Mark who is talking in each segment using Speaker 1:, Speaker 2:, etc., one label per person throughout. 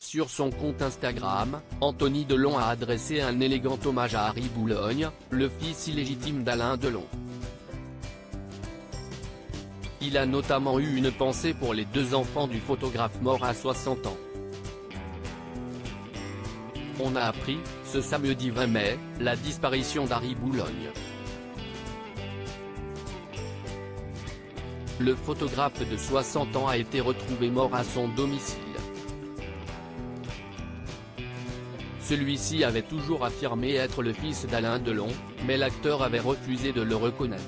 Speaker 1: Sur son compte Instagram, Anthony Delon a adressé un élégant hommage à Harry Boulogne, le fils illégitime d'Alain Delon. Il a notamment eu une pensée pour les 2 enfants du photographe mort à 60 ans. On a appris, ce samedi 20 mai, la disparition d'Harry Boulogne. Le photographe de 60 ans a été retrouvé mort à son domicile. Celui-ci avait toujours affirmé être le fils d'Alain Delon, mais l'acteur avait refusé de le reconnaître.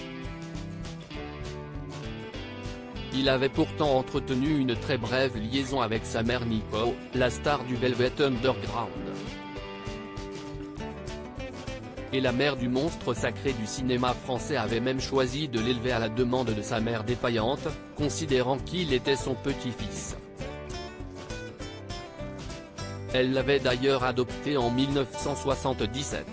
Speaker 1: Il avait pourtant entretenu une très brève liaison avec sa mère Nico, la star du Velvet Underground. Et la mère du monstre sacré du cinéma français avait même choisi de l'élever à la demande de sa mère défaillante, considérant qu'il était son petit-fils. Elle l'avait d'ailleurs adopté en 1977.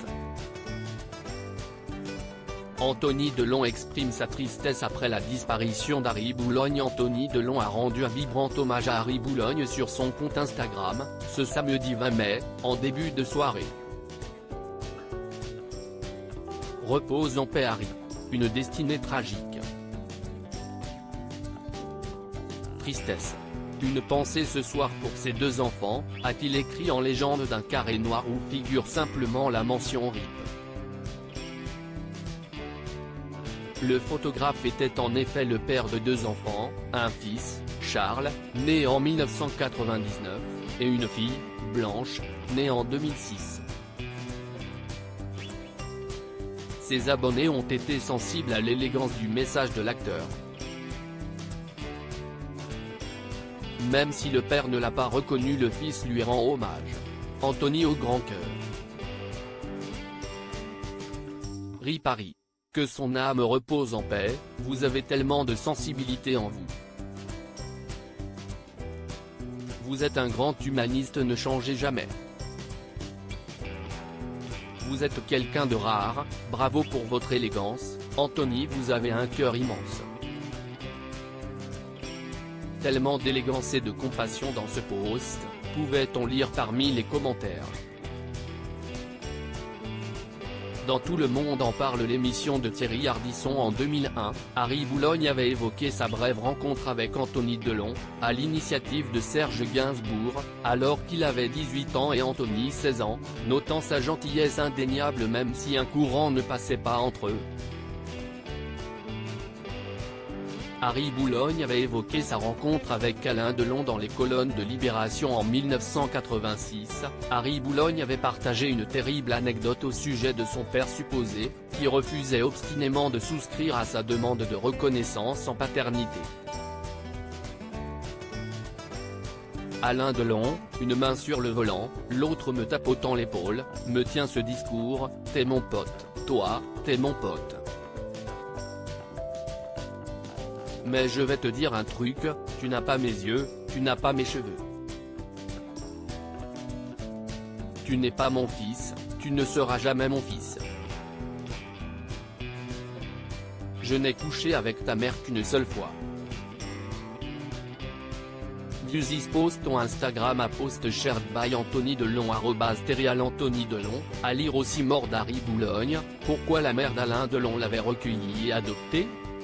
Speaker 1: Anthony Delon exprime sa tristesse après la disparition d'Harry Boulogne. Anthony Delon a rendu un vibrant hommage à Harry Boulogne sur son compte Instagram, ce samedi 20 mai, en début de soirée. Repose en paix Harry. Une destinée tragique. Tristesse. Une pensée ce soir pour ses 2 enfants, a-t-il écrit en légende d'un carré noir où figure simplement la mention RIP. Le photographe était en effet le père de 2 enfants, un fils, Charles, né en 1999, et une fille, Blanche, née en 2006. Ses abonnés ont été sensibles à l'élégance du message de l'acteur. Même si le père ne l'a pas reconnu, le fils lui rend hommage. Anthony au grand cœur. RIP Harry. Que son âme repose en paix, vous avez tellement de sensibilité en vous. Vous êtes un grand humaniste, ne changez jamais. Vous êtes quelqu'un de rare, bravo pour votre élégance, Anthony, vous avez un cœur immense. Tellement d'élégance et de compassion dans ce post, pouvait-on lire parmi les commentaires. Dans tout le monde en parle, l'émission de Thierry Ardisson en 2001, Harry Boulogne avait évoqué sa brève rencontre avec Anthony Delon, à l'initiative de Serge Gainsbourg, alors qu'il avait 18 ans et Anthony 16 ans, notant sa gentillesse indéniable même si un courant ne passait pas entre eux. Harry Boulogne avait évoqué sa rencontre avec Alain Delon dans les colonnes de Libération en 1986. Harry Boulogne avait partagé une terrible anecdote au sujet de son père supposé, qui refusait obstinément de souscrire à sa demande de reconnaissance en paternité. Alain Delon, une main sur le volant, l'autre me tapotant l'épaule, me tient ce discours, t'es mon pote, toi, t'es mon pote. Mais je vais te dire un truc, tu n'as pas mes yeux, tu n'as pas mes cheveux. Tu n'es pas mon fils, tu ne seras jamais mon fils. Je n'ai couché avec ta mère qu'une seule fois. Views is post ton Instagram à post shared by Anthony Delon @terial Anthony Delon, à lire aussi mort d'Harry Boulogne, pourquoi la mère d'Alain Delon l'avait recueilli et adopté.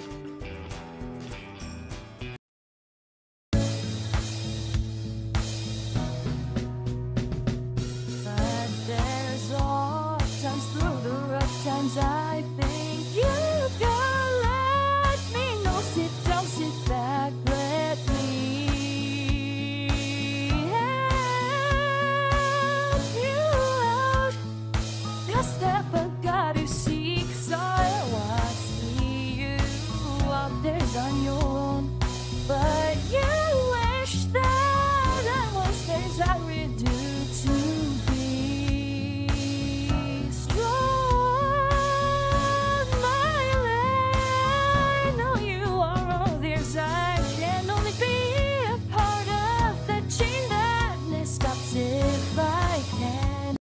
Speaker 2: I think you can let me know. Sit down, sit back, let me help you out. The step I got is